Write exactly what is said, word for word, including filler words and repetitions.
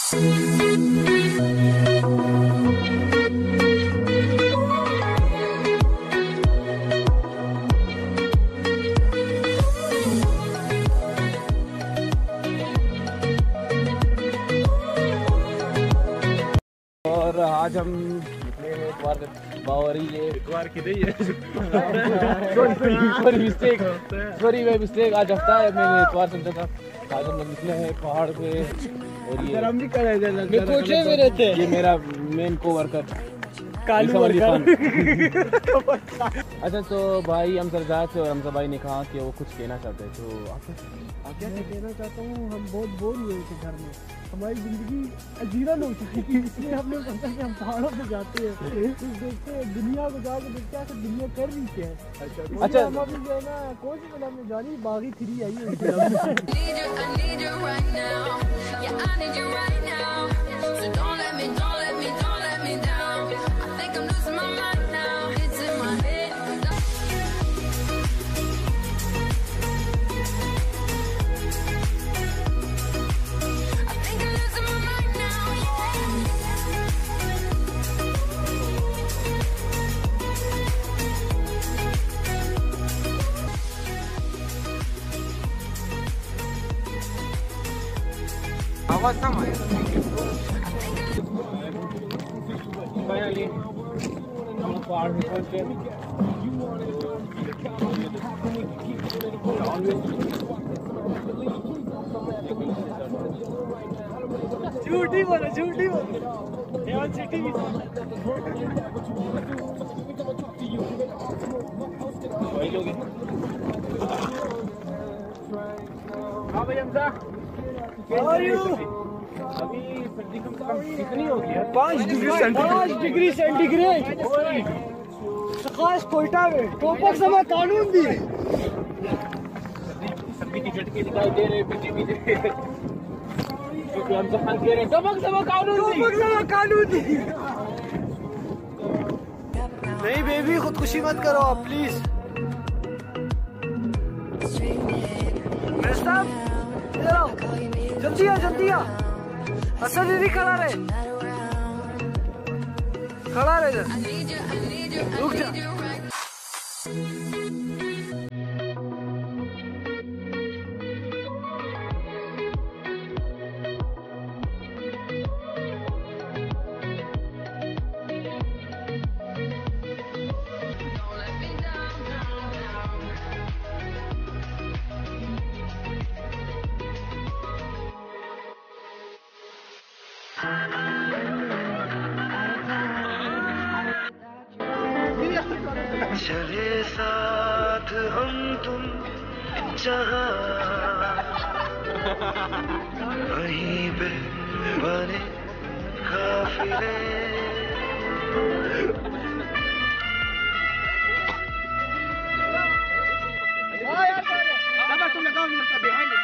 और आज हम निकले हैं इतवार बावरी ये इतवार की नहीं है सॉरी मिस्टेक सॉरी मैं मिस्टेक आज हफ्ता है मैंने इतवार समझा था। आज हम लोग निकले हैं पहाड़ पे और ये हम भी कर रहे थे मैं कोचे में रहते ये मेरा मेन को वर्कर कालू वर्कर। अच्छा तो भाई हम सरदार थे और हमजा भाई ने कहा कि वो कुछ कहना चाहते हैं, तो आप क्या कहना चाहता हूँ, हम बहुत बोर हुए थे घर में, हमारी ज़िंदगी अजीरन हो चुकी थी, इसलिए हमने सोचा कि हम पहाड़ों पे जाते हैं कुछ देखते हैं, दुनिया को जाके देखते हैं कि दुनिया कर रही क्या है। अच्छा हम अभी जो है ना कौन सी फिल्म में जानी बागी थ्री आई है आवाज कम आया। पहाड़ में पहुंच गए। झूठी बोलो झूठी बोलो सिटी भी वही लोग हैं। हाँ भाई हमजा अभी सर्दी कम से कम कितनी होगी है? पाँच डिग्री पाँच डिग्री सेंटीग्रेड खास कोयटा में टोपक समय कानून दी सर्दी की झटके दिखाई दे रहे पीछे पीछे क्योंकि हम सब कह रहे हैं टोपक समय कानून दी टोपक समय कानून दी। नहीं बेबी खुदकुशी मत करो आप प्लीज। जल्दी आ जल्दी आ असर दीदी खड़ा रहे खड़ा रहे रुक जा। चले साथ हम तुम जहाँ वहीं पे बने काफिले तुम लगाओ बिहाइंड